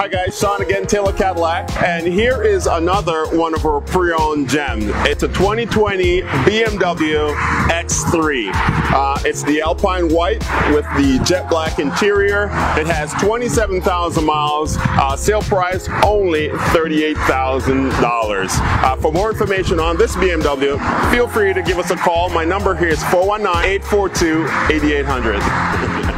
Hi guys, Sean again, Taylor Cadillac, and here is another one of our pre-owned gems. It's a 2020 BMW X3. It's the Alpine White with the jet black interior. It has 27,000 miles, sale price only $38,000. For more information on this BMW, feel free to give us a call. My number here is 419-842-8800.